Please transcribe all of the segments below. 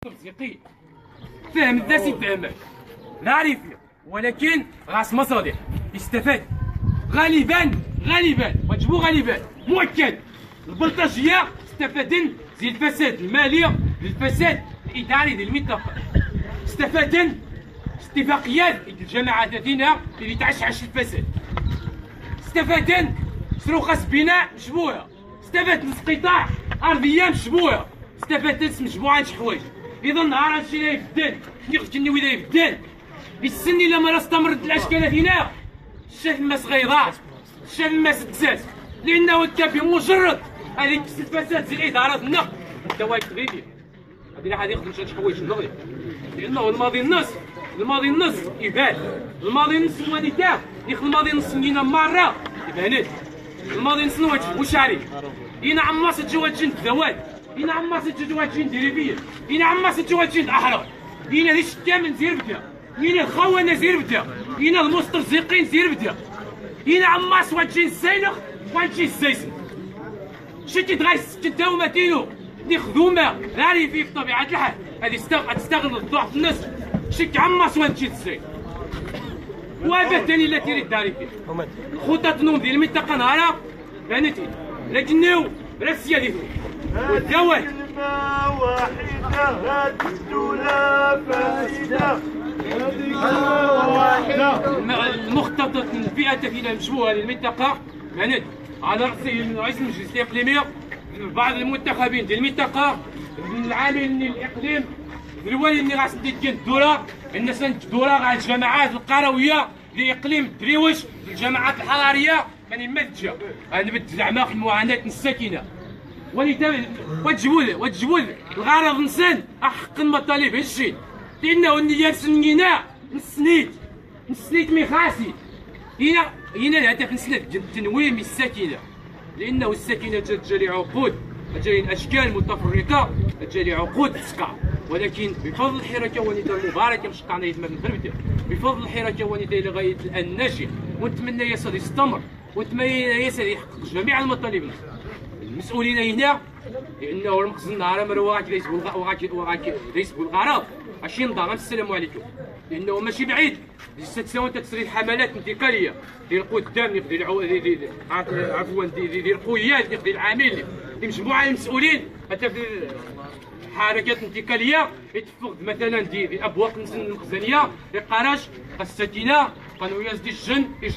تمزيقي فهم الناس يتعامل نعرفيه، ولكن راس مصالح يستفاد غالبا وتجبو غالبا مؤكد البلطجيه استفادن زي الفساد المالي الفساد الاداري ديال المنطقه، استفادن اتفاقيات الجماعات هذينا اللي تعشعش الفساد، استفادن سروقات بناء مشبوهه، استفاد نص قطاع ارضيه مشبوهه، استفادت مجموعه د الحوايج. اذا نهار هادشي لا يبدل يخجلني ولا يبدل يسني لما راه استمرت الاشكال هنا الشاف ما صغيره الشاف ما سدسات، لانه انت بمجرد هذيك الفساد زي الاداره النقد انت واقف غير هذه غادي يخدم شي حوايج المغرب، لانه الماضي النص يبان، الماضي النص الوالدة ياخذ الماضي النص منينا مره يبانت، الماضي النص واش عارف إنا عما ستجواتشين الزوال، إنا عما ستجواتشين دريبية، إنا عما ستجواتشين الأحرار، إنا ذي الشتام زير بدا، إنا الخونة زير بدا، إنا المسترزقين زير بدا، إنا عما سواتشين السينخ واتشين السيسن. شتي تغايس تداوماتينو دي خذومة راني في طبيعة الحال، هذه تستغل ضعف الناس، شك عما سواتشين السينخ. وابدا لا تريد تعرفي خطط نوم ديال المنطقة نهارها فهمتي، لكنه راسيا ديالو والذوات كلمة واحدة هاد الدولة فاسدة، المخططات الفئة فينا المشبوهة للمنطقة فهمت على رئيس المجلس الإقليمي، بعض المنتخبين ديال المنطقة، العاملين الإقليم، الوالي اللي غاسدي ديال الدورة، الناس الدورة على الجماعات القروية لإقليم دريوش، الجماعات الحضارية ماني ماتجا نبت زعما في المعاناة الساكنة، وتجبوا الغرض نسان أحق المطالب هالشي، لأنه النية سنينا نسنيت ميخاسي هنا الهدف نسنت تنويم الساكنة، لأنه الساكنة تجري عقود تجري أشكال متفرقة تجري عقود تسقع، ولكن بفضل الحركة والنداء المباركة مش قاعدين يتم المغرب، بفضل الحركة والنداء لغاية الآن ناجح، ونتمنى ياسر يستمر، ونتمنى ياسر يحقق جميع المطالب المسؤولين هنا، لأنه المقصد نهار مرة وغاك يسبوا الغرض اش ينضى. السلام عليكم. لأنه ماشي بعيد ستساوي تسري الحملات انتقالية ديال القدام ديال عفوا ديال القويات ديال العاملين لمجموعة المسؤولين حتى في حركات انتقاليه يتفقد مثلا دي ابواق المخزنيه لقراش السكينه قالوا يزدي الجن يجي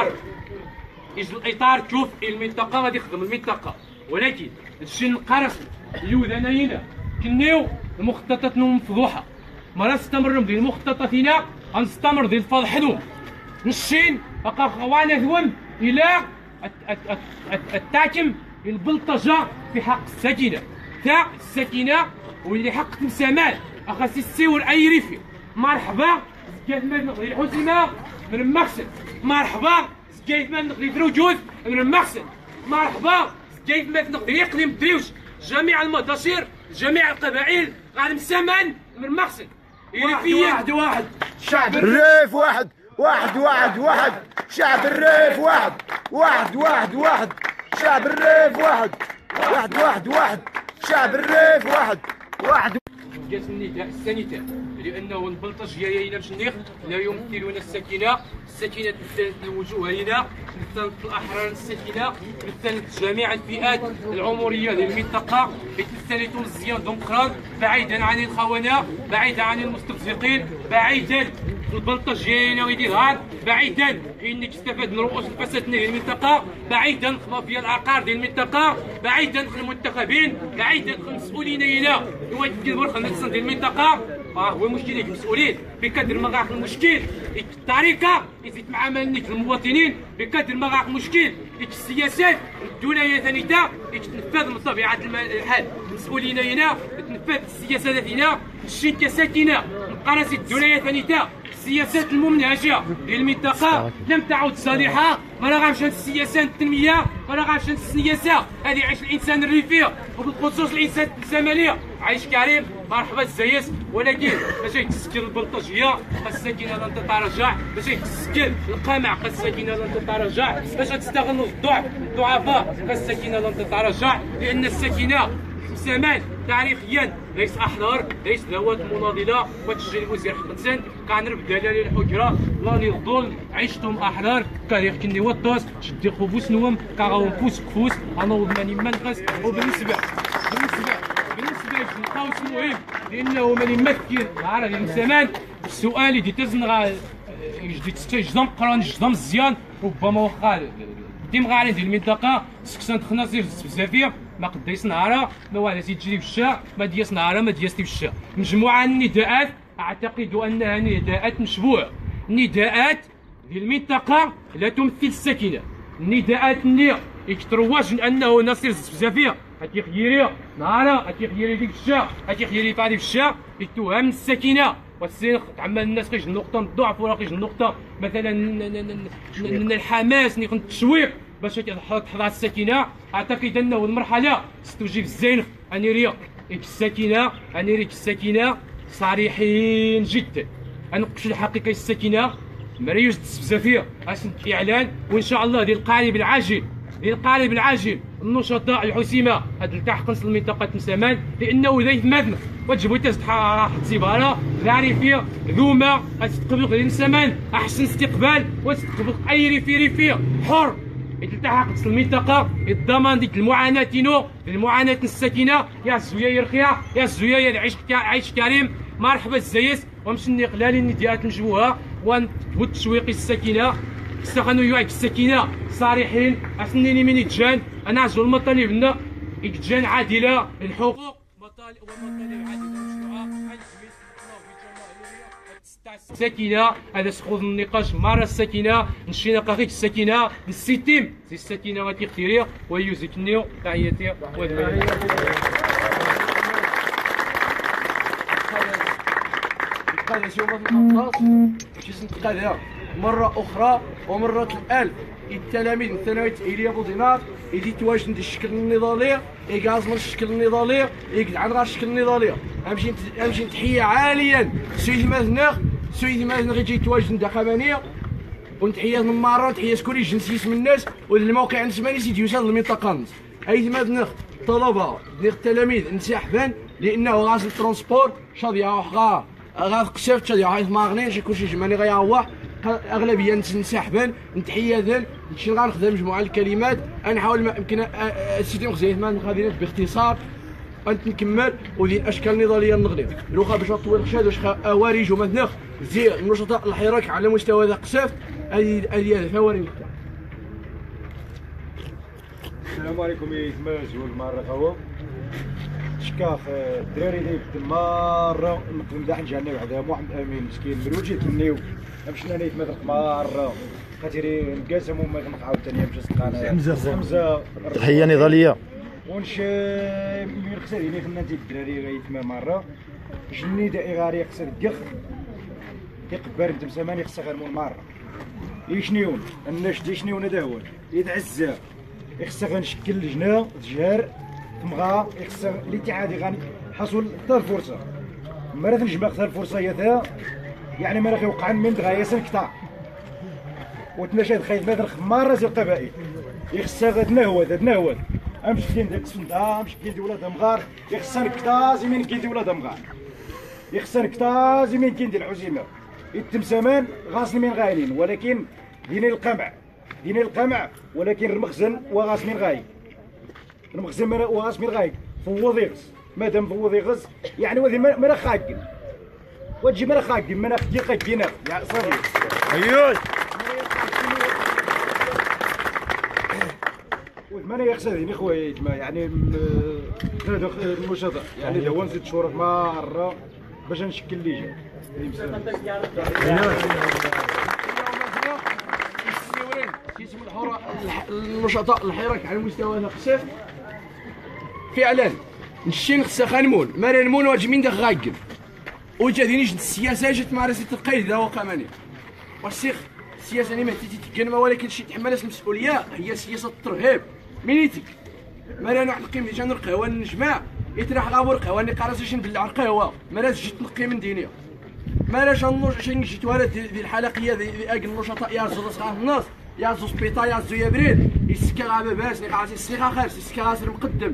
الاطار كيف المنطقه غادي يخدم المنطقه، ولكن الجن قرص اليوذانيين كنيو المخططات مفضوحه، ما نستمر ديال المخططات هنا غنستمر ديال الفضحنهم نشين بقى خوانا ثوم الى التاكم البلطجه في حق السكينه تاع السكينه واللي حق تمسامال اخاس السيور اي ريفي. مرحبا زكايت ما نقضي الحسيمه من المقصد، مرحبا زكايت ما نقضي فروجوز من المقصد، مرحبا زكايت ما نقضي اقليم دريوش، جميع المداشير جميع القبائل غادي مسامان من المقصد. واحد شعب الريف واحد شعب الريف واحد شعب الريف واحد شعب الريف واحد. جات النداء السانيتير لانه البلطجيه هنا باش نيخ لا يمثلون السكينه تمثلت الوجوه هنا، تمثلت الاحرار السكينه، تمثلت جميع الفئات العمريه للمنطقه، تمثلت الزيان ديمقراط بعيدا عن الخونه، بعيدا عن المسترزقين، بعيدا البلطجيه هنا ويدي ظهر، بعيدا انك تستفاد من رؤوس الفساد ديال المنطقه، بعيدا مافيا العقار ديال المنطقه، بعيدا المنتخبين، بعيدا المسؤولين هنا يواجهوا الورقه ديال المنطقه. هو المشكل ديال المسؤولين بقدر ما غاق المشكل الطريقه اللي تتعامل المواطنين، بقدر ما غاق المشكل السياسات الدوليه ثانيتها تتنفذ من طبيعه الحال، المسؤولين هنا تنفذ السياسات هنا الشين كساكنه القراصنه الدوليه ثانيتها السياسات الممنهجه للمنطقه لم تعد صالحه، ما غامش السياسه التنميه، ما غامش السياسه هذه يعيش الانسان الريفي وبالخصوص الانسان الزماليه عايش كريم مرحبا الزياس، ولكن باش يتسكر البلطجيه السكينه لن تتراجع، باش يتسكر القمع السكينه لن تتراجع، باش تستغل الضعفاء السكينه لن تتراجع، لان السكينه زمان تاريخيا ليس احرار ليس ذوات مناضله وتشجيع الوزير حقنسان كان ربدا لي الحجره لاني الظلم عشتم احرار تاريخ كني وطوس شدي خبوس نوم كاغاون فوس كفوس انا وماني منقص وبالنسبه القوس مهم لانه ماني ممثل العربي من زمان السؤال اللي تزنغ جديد تستجدم قران جدم مزيان ربما واخا ديما غادي ديال المنطقه سكسان خناصير بزافيه ما قديس نهارها ما والا تجري في الشارع ما دياس نهارها ما دياس في الشارع مجموعه من النداءات اعتقد انها نداءات مشبوهه نداءات ديال المنطقه لا تمثل السكينه النداءات اللي يتروج انه ناصير بزافيه غتيخيري نهارها غتيخيري ديك الشارع غتيخيري فادي في الشارع يتوهم السكينه والسيخ تعمل الناس كيج النقطه من الضعف ولا كيج النقطه مثلا الحماس نيكون التشويق باش تحضر السكينه اعتقد انه المرحله ستوجب الزين انيريا السكينه السكينه صريحين جدا انقش الحقيقه السكينه مريوز بزافيه اسم اعلان وان شاء الله ديال القارب العاجل النشطاء الحسيمه هاد التحق نص المنطقه مسامان لانه ذي مثل وتجبو راح تسيبها العريفيه ذوما غتستقبل الانسان احسن استقبال وتستقبل اي ريفيه حر يتلتحق نص المنطقه الضمان ديك المعاناه المعاناه السكينه يا الزويا رخيا يا الزويا عيش كريم مرحبا الزيس ومشني قلال النداءات المشبوهه والتشويق السكينه استخدموا يوعك السكينه صريحين اسنيني من يتجان انا عزو المطالب لنا يتجان عادله الحقوق ومطالب عادله مشروعه السكينه هذا سخوض النقاش مع السكينه نشينا قاقيك السكينه السيتيم سي السكينه غادي تختيري ويوزيكنيو تحياتي قال يوم القنطاس باش نتقادها مرة أخرى ومرة الألف التلاميذ من الثانوية التأهيلية بودينار يجي تواجد الشكل النضالي يقاز من الشكل النضالي يقعد عن غير الشكل النضالي أمشي تحية عاليا سيدي مازنغ يجي تواجد دقمانية ونتحية من مرة تحية كل جنسية من الناس والموقع نسماني سيدي يوصل للمنطقة نص أي مازنغ الطلبة التلاميذ نسحبان لأنه غاز الترونسبور شادي غا قسفت شادي عايز ماغنين شي كلشي جماني غيعوح اغلبيه نسحبن نتحيا نمشي غنخدم مجموعه الكلمات نحاول ما يمكن سيدي مخزيه ما غادي باختصار نكمل ودي الاشكال النضاليه النغلي لوخا باش نطول خشاد واش اواريج ومثنخ زي النشطاء الحراك على مستوى ذا قسفت هذه الفوارق. السلام عليكم يا يتماز والمره خوا شكاخ الدراري ديال مره نقدم داح نجعلنا وحده محمد امين مسكين مروجي تمنيو مشينا نيت مدرك مره خاطري نقاسم وما نقعاو ثاني باش نلقانا حمزه تحيه نضاليه ونش من خسر يعني خلنا الدراري غيتما مره جني داعي غاري يقصر الدخ يقبر انت مساماني خصها غير مول مره يشنيون الناس دي شنيون هذا هو يتعزى يخصها غنشكل لجنه تجهر مغا يخصها الاتحاد غادي حصل حتى الفرصه مرة نجمع حتى الفرصه هي ثا يعني ما راح يوقع من دغيا سنكتا وتناشد خايف مثلا خمار زي القبائل يخصها تنهوض امشي كاين داك السنده امشي كاين دي ولاد مغار يخصها نكتا زمين كاين دي ولاد مغار يخصها نكتا زمين كاين دي الحزيمه التمسامان غاسمين غايلين ولكن ديني القمع ولكن المخزن وغاسمين غايب المخزن وغاسمين غايب فوض يغز مادام فوض يغز يعني وذي ما راه خاقن وتجي ما راه خاقن ما راه خديقه كينا يا صافي ايوه وثمانية يقصدني خويا يعني هذا النشطاء يعني دابا نزيد شهور مرة باش نشكل ليجا النشطاء الحراك على مستوى القسف فعلا نشين خصها خانمون ما نمون واجمين داك غايقن وجادينيش السياسه جات مارست القيد ذا وقماني والسيخ السياسه اللي ما تتكلم ولكن شي تحملت المسؤوليه هي سياسه الترهيب مينيتك ما انا نقيم جا نرقهوه نجمع يتراح غابور قهوه اللي قراص نبلع القهوه ما لاش جيت نقي من دينيا ما لاش جيت ولد ذي الحلقيه ذي اجل النشطاء يازو صغار الناس يازو سبيطا يازو يا بريد يسكا غا باباس اللي قاعد يسكا خارج يسكا غاسر مقدم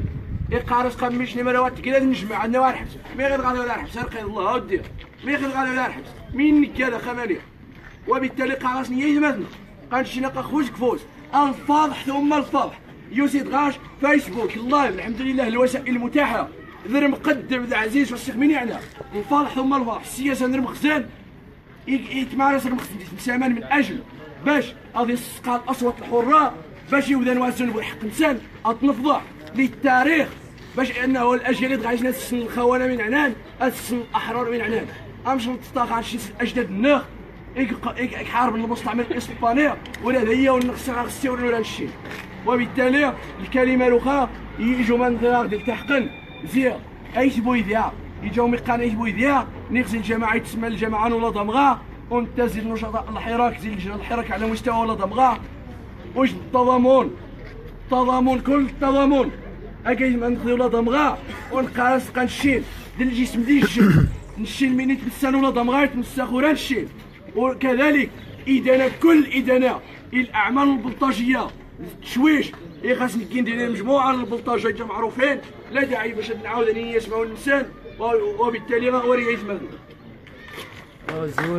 يقارس قميش نمروات كذا نجمع عندنا والحبس مي غير غادي ولا الحبس رقي الله ودير مي غير غادي ولا الحبس مين كذا خماليه وبالتالي قارسني يدمتنا قنشينا خوش كفوز الفاضح ثم الفاضح يوسيد غاش فيسبوك الله الحمد لله الوسائل المتاحه ذر مقدم ذا عزيز والشيخ من يعني الفاضح ثم الفاضح السياسه ذر مخزن يتمارس المسامان من اجل باش غادي يسقى الاصوات الحره باش يبدا نوازن بحق انسان اتنفضح للتاريخ باش انه الاجيال اللي غادي تسن الخونه من عنان تسن الاحرار من عنان امشي نتطاق على شي اجداد النخ يحارب المستعمر الاسباني ولا هي ونغسي ولا الشيء وبالتالي الكلمه الاخرى يجوا من غادي تحقن زير ايش بويديا يجوا ميقان ايش بويديا نغسل الجماعه تسمى الجماعه ولا ضمغا ونتزل نشاط الحراك زي الحراك على مستوى ولا ضمغا واش التضامن كل التضامن اكيد ما نخذ ولا ضمغا ونقارس نشيل ديال الجسم ديال الجسم نشيل من يتمسن ولا ضمغا يتمسخ ولا نشيل وكذلك إدانة كل إدانة الأعمال البلطجية التشويش خاص ندير مجموعة البلطجية معروفين لا داعي باش نعاود أن يسمعوا الإنسان وبالتالي غوري يجمل زول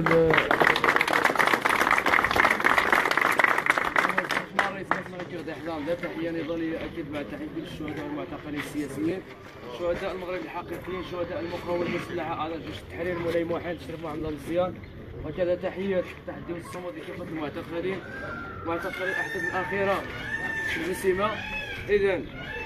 تحية نضالية أكيد مع تحية الشهداء والمعتقلين السياسيين شهداء المغرب الحقيقيين شهداء المقاومة المسلحة على جيش التحرير مولاي محمد شريف محمد مزيان وكذا تحية التحدي والصمود لكافة المعتقلين معتقلين الأحداث الأخيرة الجسيمة إذن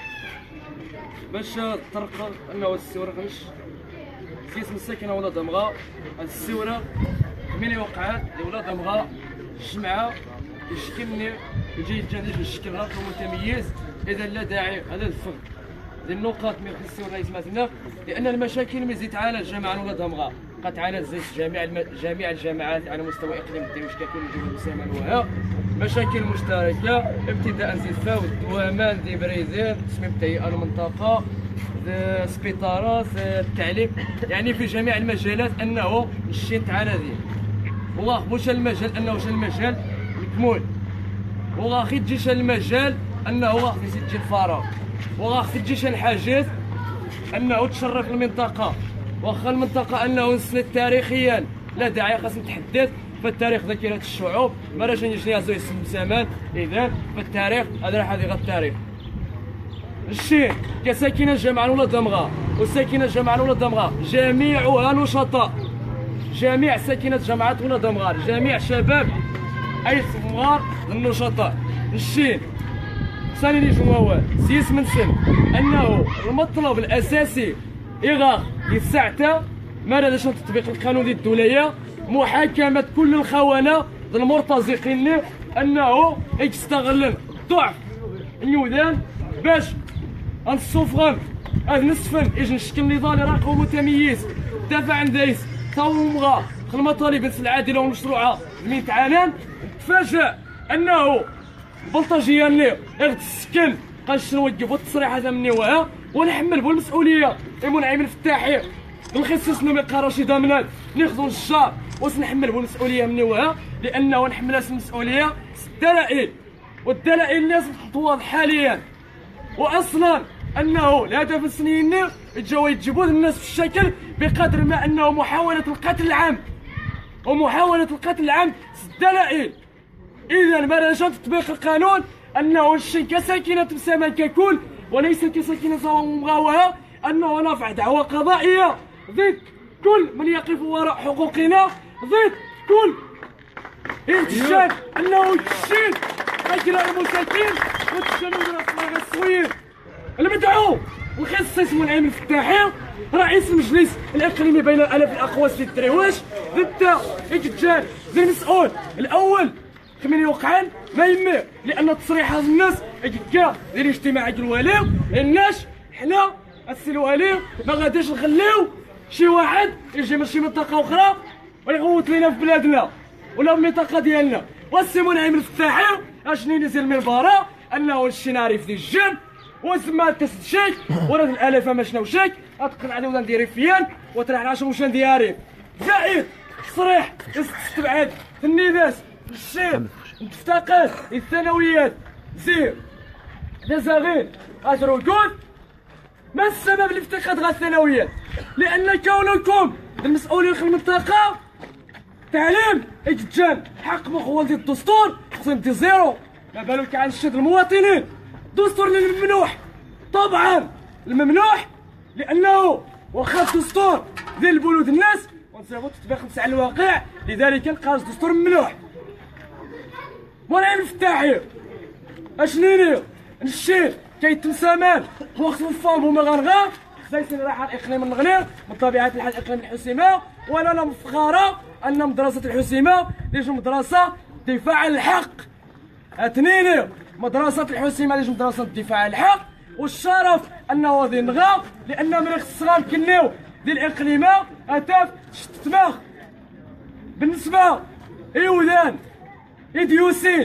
باش ترقى أنه السورة غنش سياسة الساكنة ولا ضمغا السورة من وقعت ولا ضمغا الجمعة يشكلني يجي الجانب الشكل رقم متميز اذا لا داعي هذا الفرق ذي النقاط من خصو الرئيس مثلا لان المشاكل مازال تعالج جماعه ولا ضمغا قد تعالج جميع الجامعات على مستوى اقليم الدمشق ككل جهه مسامه وها مشاكل مشتركه ابتداء زي الفوت دومان ذي بريزين تصميم تهيئه المنطقه سبيطارات التعليم يعني في جميع المجالات انه الشيء تعالى ذي والله واش المجال انه واش المجال مكمول وغاخي تجيش المجال انه غاخي تجي الفراغ وغاخي تجيش الحاجات انه تشرف المنطقه واخا المنطقه انه نسند تاريخيا لا داعي خاص نتحدث فالتاريخ ذاكره الشعوب ما راش نجي نهزو اسم زمان اذا فالتاريخ هذا راح غير التاريخ الشيء كساكنه جامعه ولا ضمغا وساكنه جامعه ولا ضمغا جميعها نشطاء جميع ساكنه جامعات ولا ضمغا جميع شباب اي صغار النشطاء الشين ثاني لي جموال سيس من سن انه المطلب الاساسي اغاق للساعته ما رادش تطبيق القانون الدوليه محاكمه كل الخونه المرتزقين انه يستغل ضعف النيودان باش نصفغن نصفن اجي نشكل نضالي رقم متميز دافع عن ذايس طومغا المطالب العادله والمشروعه من تعانان تفاجأ انه بلطجيه اللي غد السكن قاش نوقف والتصريح هذا مني وها ونحمل بالمسؤوليه المنعم الفتاحي نخصص له مقا رشيد ضامنات ناخذوا الشار ونحمل بالمسؤوليه مني وها لانه نحمل المسؤوليه الدلائل والدلائل الناس تحطوها حاليا واصلا انه الهدف السنين جاوا يجيبوا الناس في الشكل بقدر ما انه محاوله القتل العام ومحاوله القتل العام الدلائل اذا ما راش تطبيق القانون انه الشيء كساكنه مسامه ككل وليس كساكنه مغاوره انه نرفع دعوى قضائيه ضد كل من يقف وراء حقوقنا ضد كل انتشار انه يشيل اجراء المساكين وتشنوا راسنا الصغير المدعو وخصص منعم الفتاحي رئيس المجلس الاقليمي بين الاف الاقواس في التريواش ضد الرجال ذي المسؤول الاول خميني وقعان ما يمي لان تصريح هذا الناس كا ديال الاجتماع الوالي الناس حنا السي الوالي ما غاديش نخليو شي واحد يجي من شي منطقه اخرى ويغوت لينا في بلادنا ولا المنطقه ديالنا والسي منعم الفتاحي اشني نزل من البراء انه الشناري في الجن وزما تسجيك وراد الالاف ما شناو شيك اتقن على ولاد ندير فيان وترى على 10 واش نديري زائد تصريح استبعاد الناس الشيب التفتاقات الثانويات زير دازاغين اتروكون ما السبب لافتقاد غا الثانويات؟ لان كونكم المسؤولين في المنطقه التعليم يتجان حق مخول ديال الدستور خصهم دي زيرو، ما بالك عن الشد المواطنين. الدستور الممنوح طبعا الممنوح، لانه واخا الدستور ديال البلود الناس ونصيبو تطبيق على الواقع، لذلك لقى الدستور ممنوح. مولاي المفتاحي اشنيني الشيخ كيتم سامان وقت الفام هما غنغا زيتين راح الاقليم المغنير من طبيعه الحال اقليم الحسيمه، وانا مفخره ان مدرسه الحسيمه اللي مدرسه دفاع عن الحق. اثنين مدرسه الحسيمه اللي مدرسه الدفاع عن الحق، والشرف انه غادي نغا لان من الصغار كنيو ديال الاقليمه اتاف الدماغ. بالنسبه ايودان إديوسين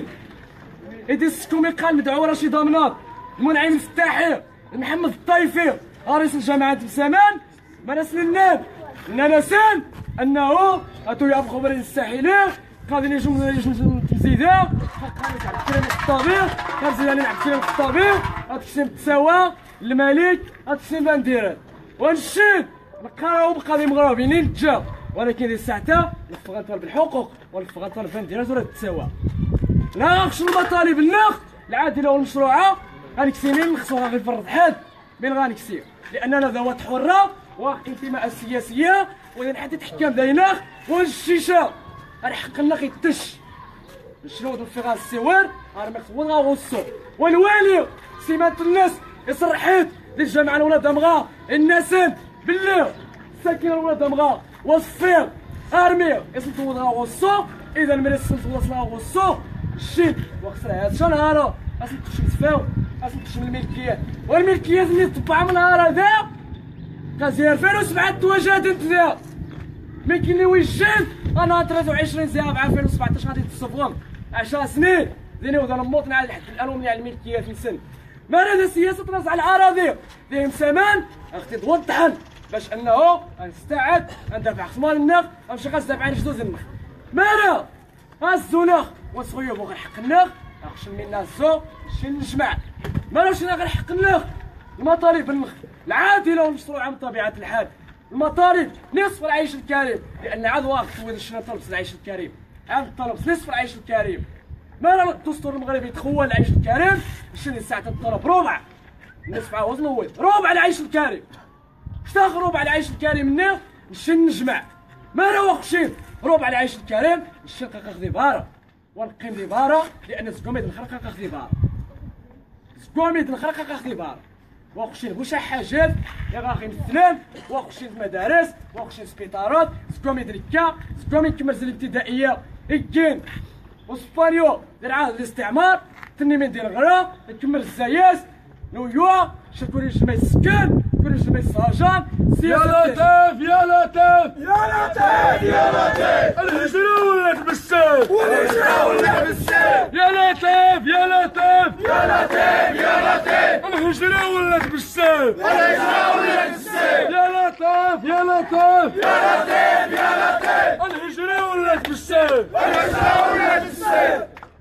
إديسكم قال مدعو رشيد مناط المنعم الفتاحي محمد الطايفي رئيس الجامعة بسامان مارس للناب نانسان أنه أتو يابخو بريد الساحلين قادرين يجوا تمزيدا قادرين عبد الكريم الخطابي قادرين عبد الكريم الخطابي هاتكسيم تساوى الملك هاتكسيم بانديرات ونشيد نقراو بقضية مغربيين نتجاو، ولكن ديال ساعتها نفغ نطالب بالحقوق ونفغ نطالب بانديرات ولا تساوى. لا غنخش المطالب الناخ العادله والمشروعه غنكسينين نخصوها غير فرض حد من غنكسير، لاننا ذوات حره وانتماء السياسيه ونحدد حكام دايناخ والشيشه الحق لنا كيتش الشنود الفغاء السوار راه مخول غاوصو والوالي سمات الناس يصرحيت ديال الجامعه الولاد دمغا الناسن بالله ساكن الولاد دمغا وصفير ارمي يصنتو غاوصو اذا من السنت وصلنا غوصو الشيب وخسر هاد شنهار اصلا تشمسفاو اصلا تشم الملكيات والملكيات اللي طبعا من نهار هذا كازي 2007 تواجهت انت ذا ما كاين اللي ويجان انا 23 ساعه في 2017 غادي تصفغم 10 سنين زيني وذا المواطن على حد الان من الملكيات نسن ما هذا سياسه ناس على الاراضي فيهم سمان اختي توضحن باش انه نستعد ندافع خصمان النخ نمشي غنستافع على جدود النخ مالا الزنخ وصغيو بغا حق النخ اخشن منا الزو شي نجمع مالوش انا غير حق النخ المطالب النخ العادله والمشروعه من طبيعه الحال. المطالب نصف العيش الكريم، لان عاد واقف تويد شنو طلب العيش الكريم، عاد طلب نصف العيش الكريم. مالا الدستور المغربي تخول العيش الكريم شنو ساعه الطلب ربع نصف عاوز نوض ربع العيش الكريم. اشتاخ ربع العيش الكريم منه نمشي نجمع مالا وخشين ربع العيش الكريم نمشي نلقى خدي بارا ونقيم لي بارا لان زكوميد نخرق خدي بارا زكوميد نخرق خدي بارا وخشين بوشا حاجات يا غاخي مثلان وخشين مدارس وخشين سبيطارات زكوميد ركا زكوميد كمل الابتدائيه إكين وسبانيو ديال عهد الاستعمار تني من ديال الغرا نكمل الزاياس نويوا شكون جمع السكان كل جمع السهرجان يا لطيف يا لطيف يا لطيف يا لطيف الهجرة ولات بالسيف والهجرة ولات بالسيف يا لطيف يا لطيف يا لطيف يا لطيف الهجرة ولات بالسيف والهجرة ولات بالسيف يا لطيف يا لطيف يا لطيف يا لطيف الهجرة ولات بالسيف والهجرة ولات بالسيف.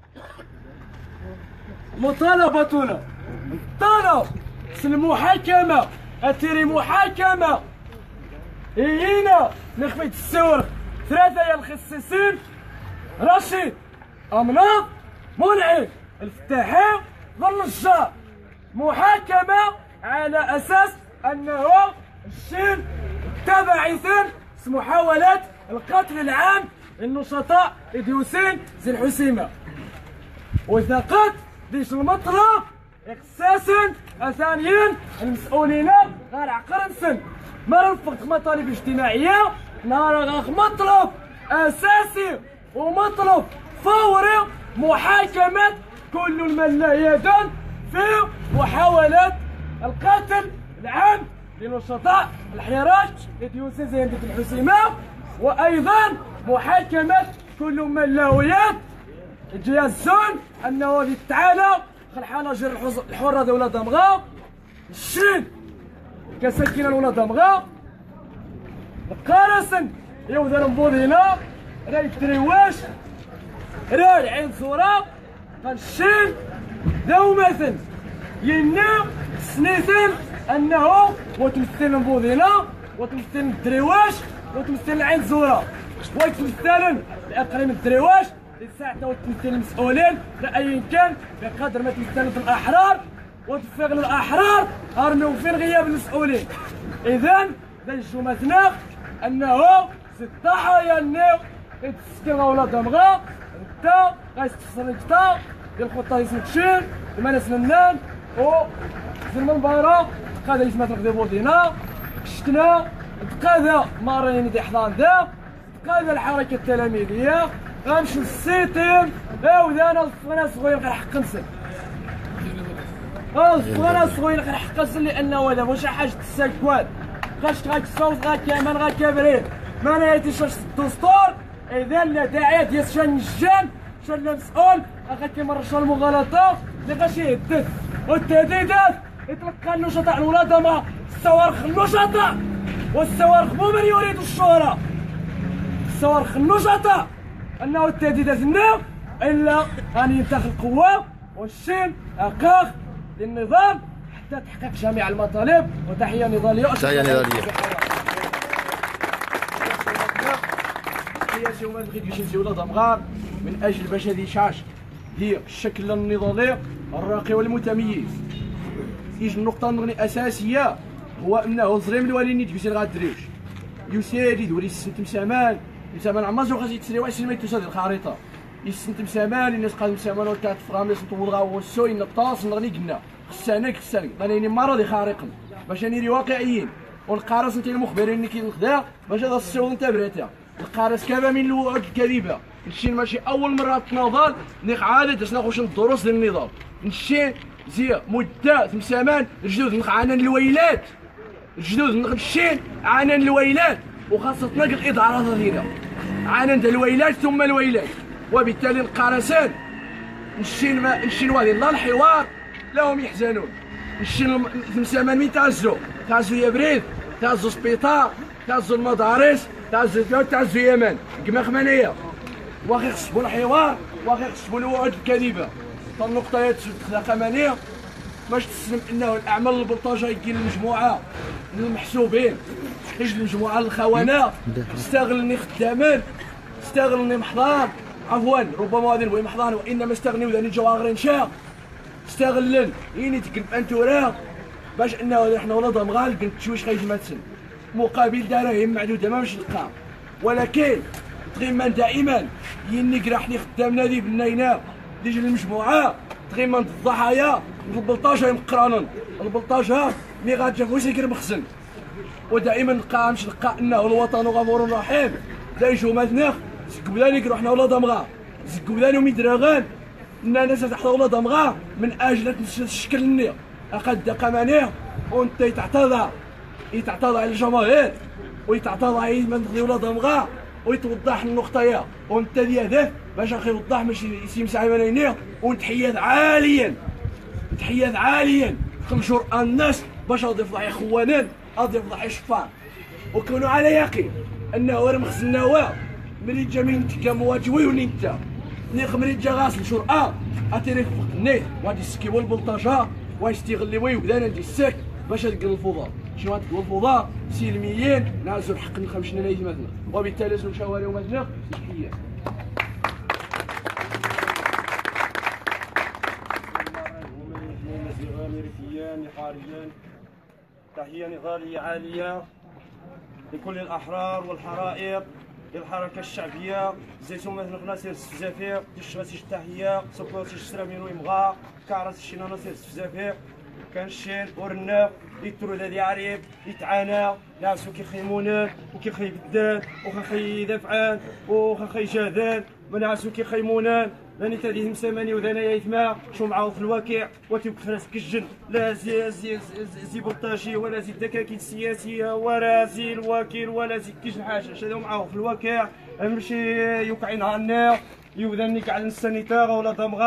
مطالبتنا طلب المحاكمة أتيري محاكمة هنا نخفيت السور ثلاثة يا الخصيصين رشيد أمناط منعم الفتاحي ظل محاكمة على أساس أنه الشين تبعث محاولات القتل العام للنشطاء إديوسين زي الحسيمة وثقت ديش المطلب اقساسا ثانيا المسؤولين غير عقر سن ما رفقت مطالب اجتماعيه نهار غاخ مطلب اساسي ومطلب فوري محاكمه كل من لا يدان في محاولات القتل العام لنشطاء الحراك لديوسين زي الحسيمه، وايضا محاكمه كل من له يد يتجازون انه تعالى الحناجر الحره ديال ولاد دمغا الشين كساكنه ولاد دمغا قارسن يوذر مبودينا راه يتريواش راه العين صوره الشين دومثن ينا سنيثن انه وتمثل بوذينا وتمثل الدريواش وتمثل العين زوره وتمثل الاقرب الدريواش لساعتها وتمثل المسؤولين لايا كان بقدر ما تمثل الاحرار وتفق للاحرار ارميو فين غياب المسؤولين. اذا دنجو مثلا انه ست ضحايا النار يتسكن اولاد دمغا انت غيستخسر انت ديال الخطه اسمك شير المناس لنان و زلم المباراه تقادا يسمى تنقدي بوردينا شتنا تقادا مارين دي حضان ذا تقادا الحركه التلاميذيه غنمشي للسيتيم وذانا الصغيرة صغير غير حق نسل الصغيرة صغير غير حق نسل لانه هذا واش حاجه السكوان غاش غاك الصوت غاك كمان غاك كبريت ما نهيتيش الدستور. اذا لا داعي ديال شان الجان شان مسؤول غا كيمرش المغالطه اللي غاش يهدد والتهديدات يتلقى النشطاء الولاد ما الصواريخ النشطاء والصواريخ مو من يريد الشهره الصواريخ النشطاء انه التهديدات النار الا غادي ينتخب القوه والشين اقاخ للنظام حتى تحقق جميع المطالب. وتحيه نضاليه. تحيه نضاليه. سياسي وما بغيت يمشي ولاد امغار من اجل باش هذه يشعش هي الشكل النضالي الراقي والمتميز. يجي النقطه الاساسيه هو انه الزريم الواليني تجوسي لغا الدريوش يساري دوري السنت مسامان مسامان عمازو غادي تسري واش ما يتوصل الخريطه يسنت مسامان الناس قال مسامان وكات فراميس نطول غا وسوي نطاس نغني قلنا خسانك راني مرضي خارقا باش نيري واقعيين والقارص انت المخبرين اللي كينخدا باش هذا السوق انت بريتها القارص كذا من الوعود الكاذبه نمشي ماشي اول مره تناضل نيق عاده درنا خوش الدروس ديال النضال نمشي زي مده مسامان الجدود نقعنان الويلات الجدود نمشي عنان الويلات وخاصه تنقل الاظهارات ديالنا عنان الويلات ثم الويلات. وبالتالي القارسان نمشي نوالي لا الحوار لا هم يحزنون نمشي مسامان مين تعزوا يا بريد تعزوا سبيطار تعزوا المدارس تعزوا البيوت تعزوا يمن كما خمانيه واخا يخصبوا الحوار واخا يخصبوا الوعود الكاذبه. فالنقطه هي تخلق خمانيه باش تسلم انه الاعمال البلطاجه يجي للمجموعه المحسوبين يجي للمجموعه الخونه استغلني خدامان استغلني محضان عفوا ربما هذا نبغي محضان وانما استغنيو ذاني جواغر نشا استغلن يني تقلب انتورا باش انه احنا ولاد مغال قلت شويش خيجماتسن مقابل دراهم معدوده ما مش نلقاها. ولكن تغيمان دائما يني راحني خدامنا ذي بالنينا ديجي المجموعه تغيمان الضحايا البلطاجه مقرانن البلطاجه مي غاتجا يسكر مخزن. ودائما نلقى مش نلقى انه الوطن غفور رحيم لا يجوا مثناخ زكولاني كيروح حنا ولاد امغا زكولاني وميدراغان ان الناس تحت ولاد امغا من اجل تشكل النية اقد قمانيه وانت يتعتضى على الجماهير ويتعتضى على من ولاد امغا ويتوضح النقطه يا وانت ديال باش اخي يوضح ماشي يسمع عينيه ونتحيات عاليا خمشور الناس باش غادي يفضح اخوانان غادي يفضح شفار وكونوا على يقين انه راه مخزناواه ملي جا من تلقى مواجوي ونيتا نيق ملي جا غاسل شرعه اتيري فوق النيت وغادي يسكي البلطاجه ويستغل ويبدا ندي السك باش تلقى الفضاء شنو غتلقى الفضاء سلميين نعزوا الحق نخمشنا نايد مثلا. وبالتالي لازم شوارع ومثلا تحيه خارجيا تحيه نضاليه عاليه لكل الاحرار والحرائق للحركه الشعبيه زيتون مثل غناسير السفزافير تشغاسيش التحيه سكوتيش سرامين ويمغا كعرس الشينا ناصير السفزافير كان الشين ورنا يترو ذي عريب يتعانى ناسو كيخيمونان وكيخيبدان وكيخي دافعان وكيخي جاذان ونعسو كيخيمونان لاني تاديهم سماني وذنايا يثما شو معاو في الواقع وتيوك خلاص كجن لا زي بلطاجي ولا زي الدكاكين السياسيه ولا زي الوكيل ولا زي كجن حاجه شادو معاو في الواقع نمشي يوقعين على النار يوذني كاع السانيتار ولا دمغار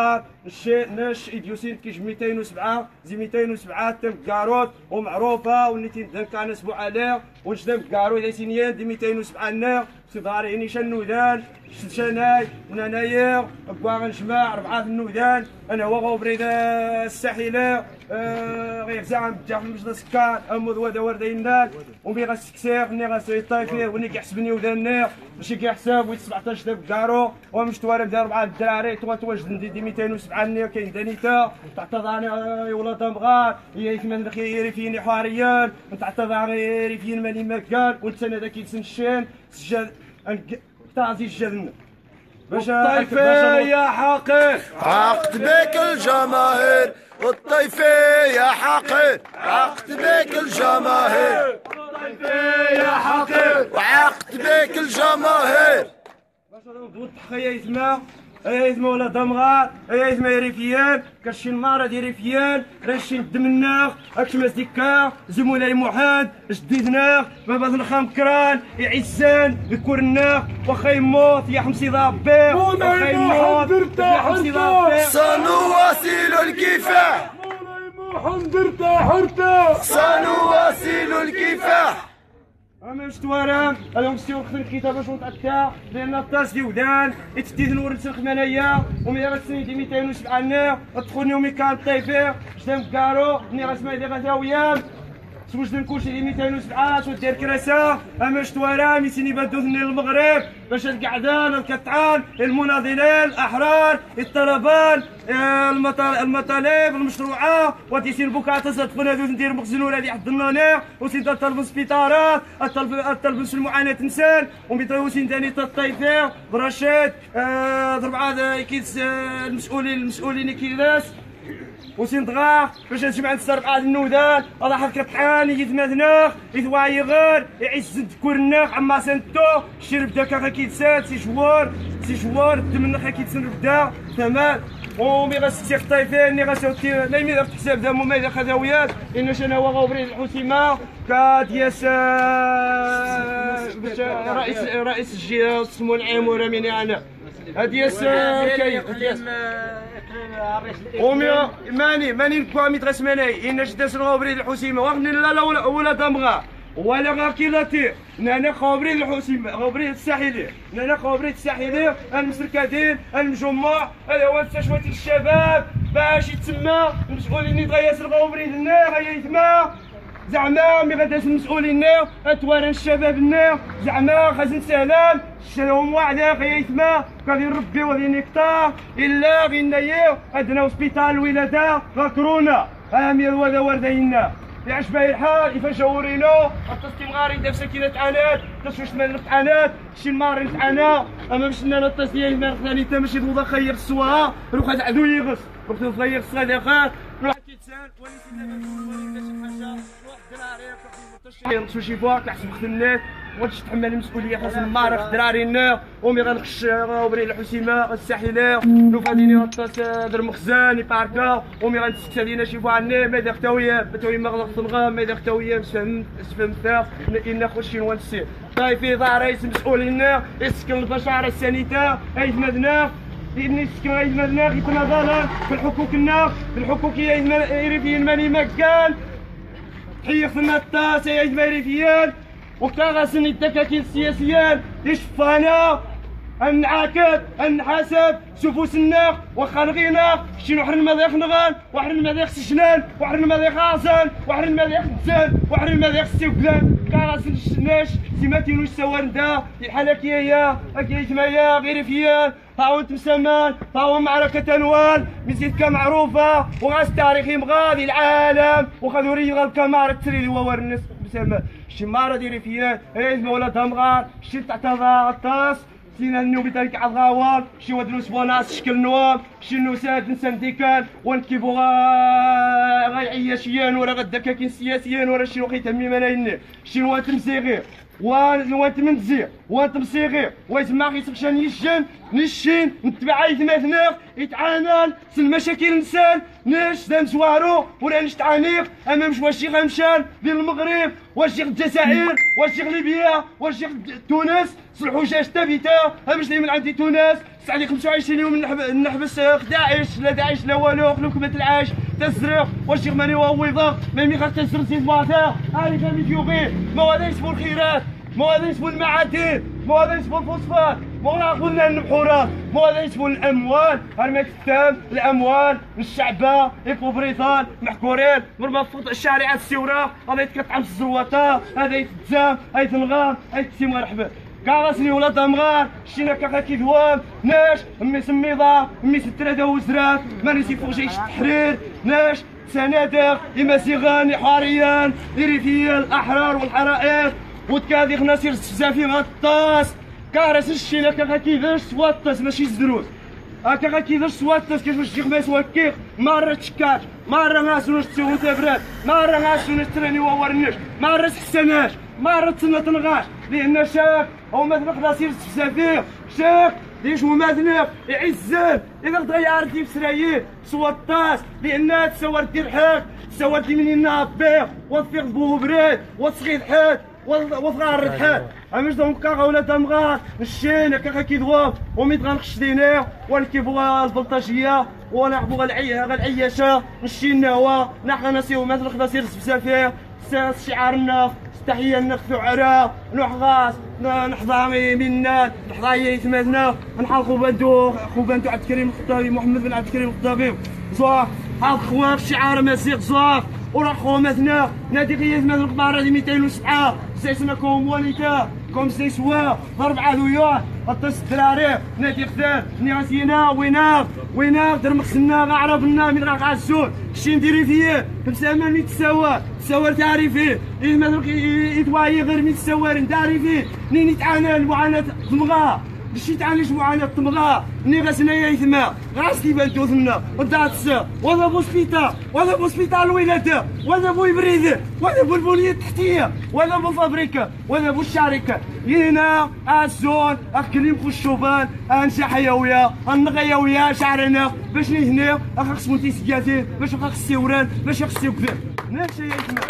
الشيء ناش ايديوسين كيج 207 زي 207 تم كاروت ومعروفه ونيتي كان نسبو عليه ونشدم كارو اذا سينيان دي 207 نا سيداري اني شنودان شناي وناناير بواغ نجمع 4 النودان انا هو غوبريد الساحله غير زعم تاع مجلس السكان امود ودا وردينال ومي غاسكسير ني غاسوي طايفيه وني كيحسبني ودان ماشي كيحسب 17 داب كارو ومش توارم دار 4 الدراري تواجد ندي 207 ني كاين دانيتا تعتضاني ولاد مغار هي يثمن خيري فيني حواريان تعتضاني فين ماني مكان وانت انا ذاك يتسنشين سجل تعزي الجنة باش الطيفية يا حقير عقد بك الجماهير الطيفية يا حقير عقد بك الجماهير الطيفية يا حقير وعقد بك الجماهير باش نضوي التحية يسمى يسمى ولا دمغار يسمى ريفيان كشي النار دي ريفيان راشي ندمناخ اكش مزيكا زمولاي محمد جديدناخ بابا الخام كران يعزان يكورناخ واخا يموت يا حمصي ضابير واخا يموت يا حمصي ضابير سنواصل الكفاح محمد ارتاح ارتاح سنواصل الكفاح اما مش توارم اليوم ستيو خصني الكتاب باش نتاع لان الطاس دي ودان اتديد نور نسخ منايا ومي غاسني دي 207 نار تدخلني ومي كان طيفير جدام كارو مي غاسمع دي غاثاويام سوجد كلشي دي 207 ودير كراسه اما مش توارم يسيني بدوثني للمغرب باش القعدان الكتعان المناضلين الاحرار الطلبان المطالب المشروعه وديسين بوكا تصدقنا ذو ندير مخزن ولا اللي حضنانا وسين طلب سبيطارات الطلب المعاناه انسان وميطيوسين ثاني الطيفير برشاد ضرب عاد كيس المسؤولين كيلاس وسين دغا باش نجمع نتصرف عاد النودان الله حق كطحان يتماثناخ يتواعي غير يعز كورناخ عما سنتو الشرب داكا كيتسات سي جوار الدمنخ كيتسن بدا تمام ومي غاسيخ طايفين ني غاسوتي لا يمي حساب دامو ما اذا خذاويات ان شنا هو غوبريد الحسيمه كادياس رئيس الجهه سمو العام وراميني انا هادياس كاين ومي ماني نكوا ميتغاس ماناي ان جداس غوبريد الحسيمه وغني لا ولا دمغا ولا غاكيلاتي نانا خبريد الحسيمه غوبريد الساحلي نانا غوبريد الساحلي المسركادين المجمع هذا هو مستشفى الشباب باش يتسمى المسؤولين اللي غياسر غوبريد النار هيا يتما زعما مي غاداس المسؤولين النار اتوارن الشباب النار زعما خازن سهلان شراهم واعده غيا يتما غادي نربي وغادي نكتار الا غينايا عندنا سبيطال الولاده غاكرونا امير ولا وردينا يعيش باهي الحال كيفاش ورينو التصميم غاري داف سكينه تعانات تشوش مال تعانات شي الماري تعانا اما مش لنا التصميم ما ثاني تا ماشي دوضا خير السواها روح هذا عدو يغص روح تغير الصغير خاط روح كيتسال وليت دابا شي حاجه روح دراري شو شي فوق تحسب خدمات وانت تحمل المسؤوليه خاص المارخ دراري النار ومي غنخش غوبري الحسيمه الساحله نوف غادي نطاس در مخزن يباركا ومي غنتسكت علينا شي فوا عني ما داك تاويه بتوي مغلق صنغا ما داك تاويه فهمت ان خوش شي نسي طايف في ظهر رئيس مسؤولين يسكن البشاره السانيته اي مدنا لاني سكن اي مدنا يتناضل في الحقوق الحقوقيه يريفيين ماني مكان حي في النطاس يا جماريفيان وكاغاسن الدكاكين السياسيين يشفانا نعاكد نحاسب شوفوا سناق واخا نغينا شي وحر المذيخ نغان وحر المذيخ سجنان وحر المذيخ عاصان وحر المذيخ تزان وحر المذيخ سيوكلان كاغاسن الشناش سيماتينو السواندا الحلكيه اكي جمايا غير فيان طاون تمسمان طاون معركة أنوال مزيدكا معروفة وغاس تاريخي مغادي العالم وخذوا ريغال كامارة تريلي وورنس بسما شمارة ديري فيان ايز مولا دمغار شي تعتبر الطاس سينا النوبي تاعك عالغاوال شي ودنوس بوناس شكل نوام شي نوساد نسان ديكان ونكيبو غايعياشيان ورا غدكاكين سياسيين ورا شي وقيت همي ملايين شي نوات مزيغي وانت منزي وانت مصيغي ويتما كيتمشى نشين نتبع يتماثنيق يتعانل المشاكل نسال ناش دام زوارو ولا نش تعانيق امام واش غمشان ديال المغرب واش الجزائر واش ليبيا واش تونس الحجاج ثابته باش من عندي تونس علي 25 يوم نحبس داعش لا داعش لا والو خلوكم ما تلعاش تزرق واش ماني وضغط ما ميغا تزرق زيت واتا هاني فهمت يوغي ما هذا يسمو الخيرات ما هذا يسمو المعادن ما هذا يسمو الفوسفات ما هذا قلنا البحورات ما هذا يسمو الاموال هرمات التام الاموال الشعبه ايكو بريطان محكورين مرمى الشارع السيوره هذا يتقطع من الزروطه هذا يتزام هذا يتنغام هذا يتسيم مرحبا كاغاسني ولا دمغار شينا كاكا كيدوام ناش امي سميضه امي ستراده وزرات ماني فوق جيش التحرير ناش سنادق يمسيغان حاريان إريثيا الأحرار والحرائق وتكاذي خناصير السفزافي غطاس كارس الشينا كاكا كيفاش سواطس ماشي زدروس هكا كيفاش سواطس كيفاش تجي خماس وكيق مرة تشكاش مرة غاسوناش تسوي تبراد مرة غاسوناش تراني وورنيش مرة تحسناش مرة تنغاش لأن شاك أو مثلا خناصير السفزافي شاك ليش مماثنق يعزل اذا تغيرت في سرايين سواطاس لانها تسوى دير حاك تسوى دي منين نابيق وفيق بو بريد وتصغيد حاد وصغار الحاد عمش دونك كاغا ولا دمغار الشين كاغا كيدواب وميت غنخش دينير والكيفوا البلطاجيه ونعبوا العياشه الشين نوا نحنا نسيو مثل خناصير السفسافيه شعارنا تحية نخفي عراق نحغاس نحظى منا نحظى يتمازنا نحال خوبانتو عبد الكريم الخطابي محمد بن عبد الكريم الخطابي زواق هاك خواف شعار مسيق زواق وراح خومتنا نادي قياس مال القمارة 207 سيسنا كومونيتا كوم سيسوا ضرب عدويات الطس الدراري نادي خدام نياسينا ويناك درمخسنا غعرفنا من غاق عالسود شي نديري فيه بسامان يتساوى تعريفيه مثلا يتوايي غير من السوارين تعريفيه نين يتعانى المعاناة تمغا باش يتعانيش معاناة تمغا ني غاسنا يثما غاس كيبان توثنا وداتس ولا بوسبيطال ولا بوسبيطال الولاده ولا بو يبريد ولا بو البنيه التحتيه ولا بو فابريكا ولا بو الشركه هنا الزون اكلم في الشوبان انسى حيويه النغيويه شعرنا باش هنا اخص مونتيسياتي باش اخص السيوران باش اخص الكذب نفس يثما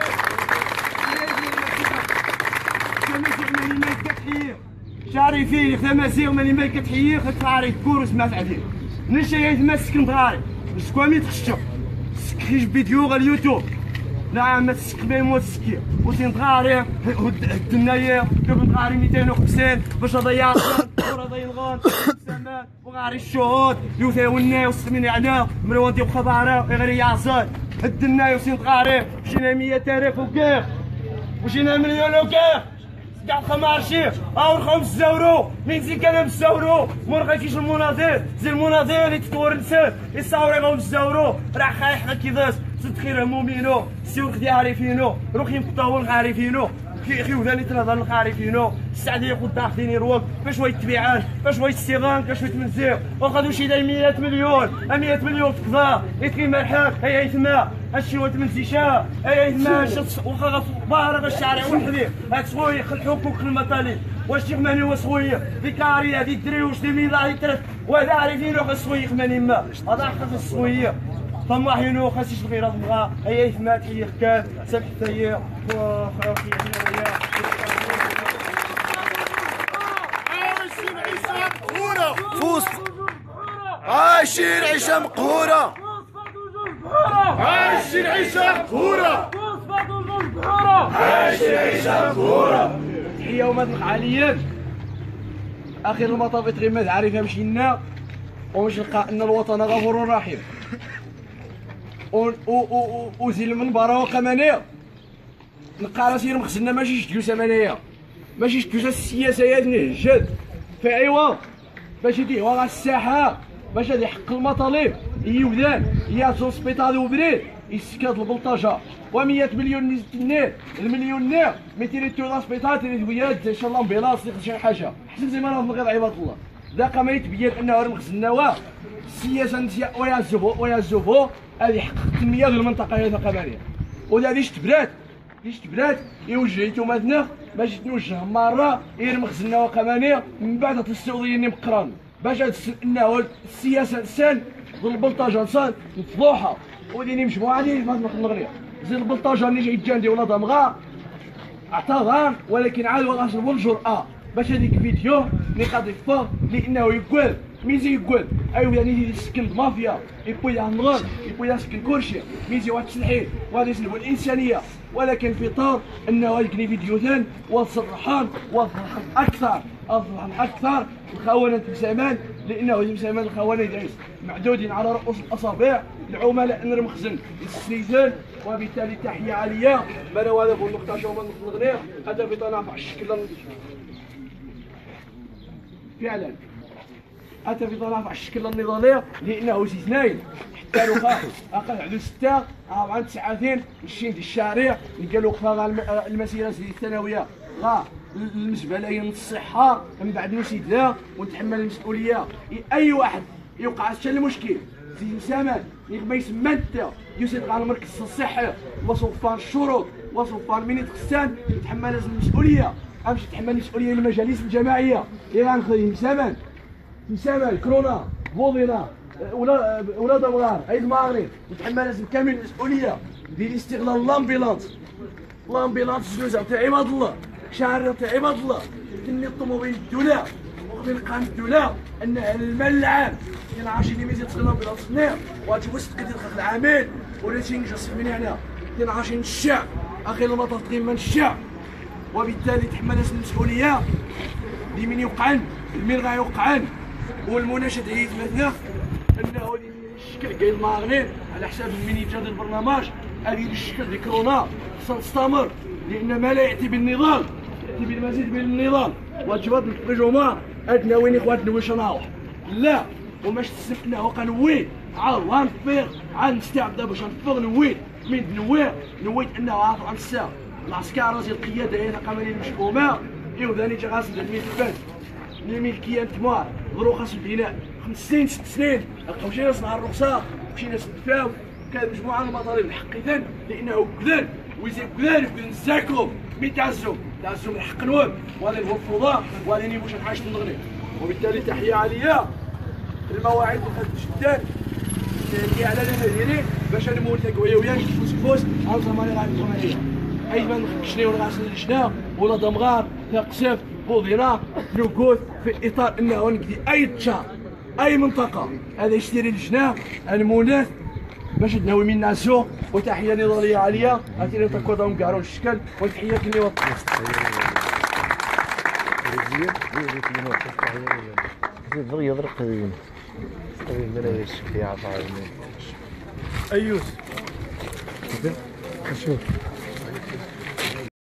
شعري فيه ثماسيغ ماني ما كتحيي خاطر عاري كورس ما تعدي نشا يتمسك نضاري سكوامي تخشب سكريج فيديو على اليوتيوب نعم ما تسك بين موت سكي وتنضاري الدنيا كيف نضاري 250 باش اضيع ورا ضيلغان السماء وغاري الشهود يوثاونا وسمين على مروانتي وخباره غير يعصر الدنيا وسنتغاري مشينا 100 تاريخ وكيف وجينا مليون وكيف كاع خمارشي او 5 يورو من زي كلام الزورو مور كيش المناظر زي المناظر اللي تطور نسان يصاوري غو 5 يورو راه خايح كيفاش صد خير مؤمنو سيوخ دي عارفينو روحي مقطاول عارفينو خيوذاني تنهضر الخارفينو السعدي يقول داخلين يروق باش هو يتبيعان باش هو يستيغان باش هو يتمنزيغ وخذوا شي 100 مليون 100 مليون تقضى يتكي مرحاك هيا يتما هادشي هو تمنزيشا هيا يتما وخا بارغ الشارع وحدي هاد صغوي الحقوق المطالب واش يغماني هو صغوي بكاري هادي الدريوش دي ميضا يترف وهذا عارفين روح صغوي يغماني ما هذا حق الصغويه طماح ينو خاسيش الغيرة تبغى هيا يتما تحية كان سامح تايا عايشين عيشة مقهورة عايشين عيشة مقهورة عايشين عيشة مقهورة تحية ومدلق عليا أخير المطاف تغيمات عارفها مشينا ومش نلقى أن الوطن غفور رحيم وزي المنبر وقمانية نلقى راسي مخزنا ماشي شتكوسة منايا ماشي شتكوسة السياسة يدني جد فأيوا باش يديه وغا الساحة باش هادي حق المطالب يوذان ياسو سبيطالي وبريد يسكاد البلطاجة و100 مليون نيت المليون نير 200 تورا سبيطال تريدويات ان شاء الله امبيلاص شي حاجة حسن زي ما نظن غير عباد الله ذاك ما يتبين انه راه مخزنا السياسة ويعزفو هادي حق التنمية ديال المنطقة هذه القبلية وهادي شتبرات يوجهيتو مثلا باش تنوجه مره يرمخزنا وقمانيه من بعد تستوضيني مقران باش انه السياسه انسان البلطاجه انسان مفضوحه وديني مجموعه ديال ما نغني زي البلطاجه اللي جاي جاندي ولا دمغا اعتذر ولكن عاد غنشربوا الجرأه باش هذيك الفيديو اللي قاعد يفا لانه يقول ميزي يقول ايوا يعني يسكن المافيا يبوي النغر يبوي يسكن كلشي ميزي واحد التسلحين وهذا يسلبوا الانسانيه ولكن في طور انه يقني فيديوهين وصرحان وصرحان اكثر الخونه زمان لانه زمان الخونه دايس معدودين على رؤوس الاصابع العملاء نرمخزن السيدان وبالتالي تحيه عاليه ما هو هذا النقطه شوفوا نغنيه هذا بطنافع الشكل فعلا أتى في ظلام على الشكل النضالي لأنه زيزناين حتى لو أقل عدو 6 عام 9 مشين ديال الشارع قالوا وقفها المسيرة الثانوية المزبلين الصحة من بعد نسيت ذا ونتحمل المسؤولية أي واحد يوقع حتى المشكل زي سامان ما يسمى انت يسيط على المركز الصحي وصفان الشروط وصفان من يتخسان يتحمل المسؤولية أمشي تحمل المسؤولية للمجالس الجماعية غنخدم سامان مسامة كورونا بوضنا ولا دمغار عيد المغرب نتحمل لازم كامل المسؤوليه ديال استغلال لامبيلانس جوزها تاع عباد الله شهر تاع عباد الله تني الطوموبيل الدوله ومن قانون الدوله ان المال العام كاين 10 اللي ميزي تغلى بلاصه النار وتوسط قد الخلق العامل ولا تنجس من هنا كاين 10 الشعب اخي المطار تقيم من الشعب وبالتالي تحمل المسؤوليه لمن يوقعن لمن غيوقعن والمناشد هي مثلا انه الشكل ديال المغرب على حساب من يجاد البرنامج هذه الشكل ديال كورونا خصها تستمر لان ما لا ياتي بالنضال ياتي بالمزيد من النضال واجبات الحكومه ادنا وين اخواتنا واش نروح لا وماش تسمعنا وقنوي عاد غنفيق عاد نستعد باش نفيق نويت من نويت انه عارف عن الساعه العسكر ديال القياده هي قوانين المحكومه يوذاني جا غاسل الملفات الملكيه نتمار ظروف البناء 5 سنين 6 سنين لقاو شي ناس مع الرخصه وشي ناس دفاو كان مجموعه من المطالب محققين لانه كذا ويزيد كذا نزاكم مين تعزوا من حق نواب وهذا هو الفضاء وهذا اللي باش نعيش نغني وبالتالي تحيه عاليه المواعيد جدا اللي على المديرين باش نمول تقويه وياك فوس عن زمان غادي الجمعيه ايضا شنو غاسل شنا ولا دمغار تقسف بوضنا نقول في اطار انه نقضي اي تشار اي منطقه هذا يشتري الجناح المناث باش تناوي من ناسو وتحيه نضاليه عاليه هاتي تكوضهم كارون الشكل وتحيه كني وطن ايوس شوف